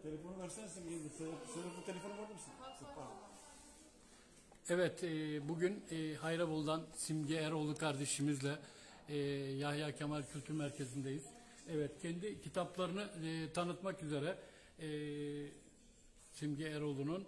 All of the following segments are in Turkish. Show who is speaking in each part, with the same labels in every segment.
Speaker 1: Telefonu versene Simge'ye. Sınıfta telefonu var mısın?
Speaker 2: Evet, bugün Hayrabolu'dan Simge Eroğlu kardeşimizle Yahya Kemal Kültür Merkezi'ndeyiz. Evet, kendi kitaplarını tanıtmak üzere Simge Eroğlu'nun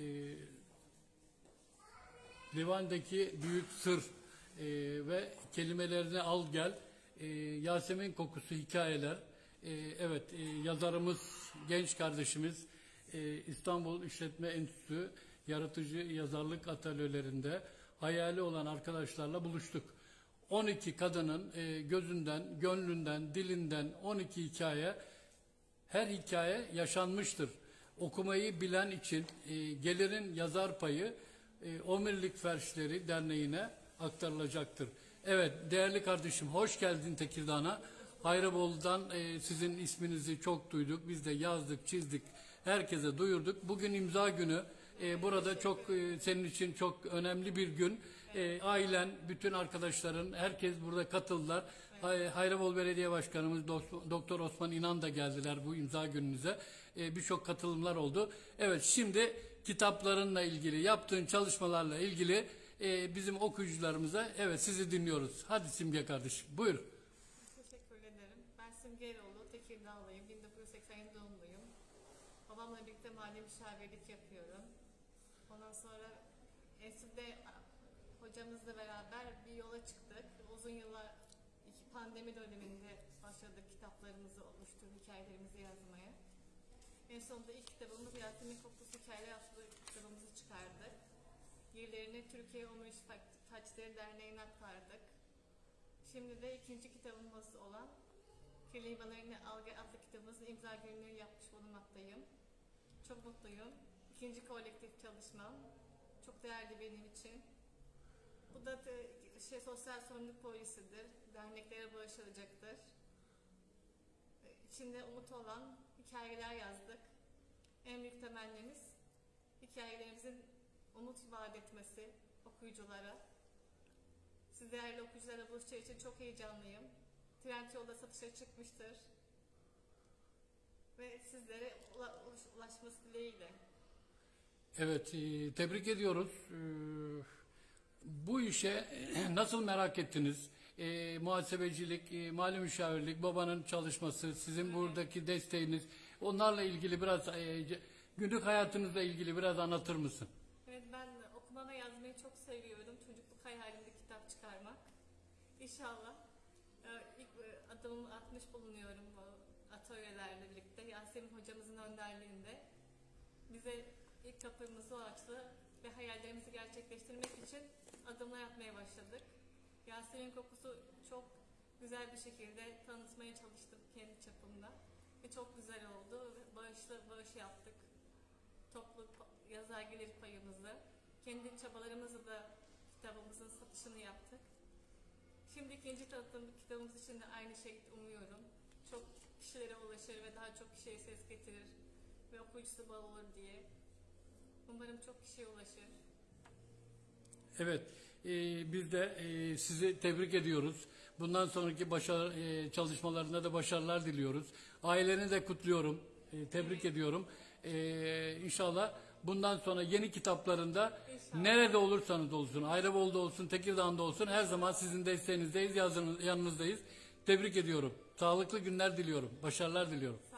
Speaker 2: Divandaki Büyük Sır ve Kelimelerini Al Gel, Yasemin Kokusu Hikayeler. Evet, yazarımız, genç kardeşimiz İstanbul İşletme Enstitüsü Yaratıcı Yazarlık Atölyelerinde hayali olan arkadaşlarla buluştuk. 12 kadının gözünden, gönlünden, dilinden 12 hikaye, her hikaye yaşanmıştır. Okumayı bilen için gelirin yazar payı Omirlik Ferşleri Derneği'ne aktarılacaktır. Evet, değerli kardeşim, hoş geldin Tekirdağ'a. Hayrabolu'dan sizin isminizi çok duyduk. Biz de yazdık, çizdik, herkese duyurduk. Bugün imza günü. Burada çok senin için çok önemli bir gün. Ailen, bütün arkadaşların, herkes burada katıldılar. Hayrabolu Belediye Başkanımız Doktor Osman İnan da geldiler bu imza gününüze. Birçok katılımlar oldu. Evet, şimdi kitaplarınla ilgili, yaptığın çalışmalarla ilgili bizim okuyucularımıza, evet, sizi dinliyoruz. Hadi Simge kardeşim, buyur.
Speaker 3: Teşekkür ederim. Ben Simge Eroğlu, Tekirdağlıyım. 1987 doğumluyum. Babamla birlikte mali müşavirlik yapıyorum. Ondan sonra enstitüde hocamızla beraber bir yola çıktık. Uzun yıllar, pandemi döneminde başladık kitaplarımızı oluşturup hikayelerimizi yazmaya. En sonunda ilk kitabımız Yasemin Kokusu Hikayeler adlı kitabımızı çıkardık. Yerlerini Türkiye Omuriş Taçları Derneği'ne aktardık. Şimdi de ikinci kitabımız olan Kelimelerini Al Gel adlı kitabımızın imza gününü yapmış bulunmaktayım. Çok mutluyum. İkinci kolektif çalışmam. Çok değerli benim için. Bu da sosyal sorumluluk polisidir. Derneklere bağışlanacaktır. İçinde umut olan hikayeler yazdık. En büyük temennimiz hikayelerimizin umut vaat etmesi okuyuculara. Siz değerli okuyucularla buluşacağı için çok heyecanlıyım. Trendyol'da satışa çıkmıştır. Ve sizlere ulaşması dileğiyle.
Speaker 2: Evet, tebrik ediyoruz. Bu işe nasıl merak ettiniz? Muhasebecilik, mali müşavirlik, babanın çalışması, sizin buradaki desteğiniz, onlarla ilgili biraz, günlük hayatınızla ilgili biraz anlatır mısın?
Speaker 3: Evet, ben okuma ve yazmayı çok seviyorum. Çocukluk hayalimde kitap çıkarmak. İnşallah ilk adımımı atmış bulunuyorum bu atölyelerle birlikte. Yasemin hocamızın önderliğinde bize ilk kapımızı açtı ve hayallerimizi gerçekleştirmek için adımlar atmaya başladık. Yasemin Kokusu çok güzel bir şekilde tanıtmaya çalıştım kendi çapımda ve çok güzel oldu. Bağış yaptık. Toplu yazar gelir payımızı. Kendi çabalarımızla da kitabımızın satışını yaptık. Şimdi ikinci tanıtım kitabımız için de aynı şeyi umuyorum. Çok kişilere ulaşır ve daha çok kişiye ses getirir ve okuyucusu bol olur diye. Umarım çok kişiye ulaşır.
Speaker 2: Evet, biz de sizi tebrik ediyoruz. Bundan sonraki çalışmalarında da başarılar diliyoruz. Aileni de kutluyorum, tebrik ediyorum. İnşallah bundan sonra yeni kitaplarında nerede olursanız olsun, Hayrabolu'da olsun, Tekirdağ'da olsun, her zaman sizin desteğinizdeyiz, yanınızdayız. Tebrik ediyorum. Sağlıklı günler diliyorum, başarılar diliyorum.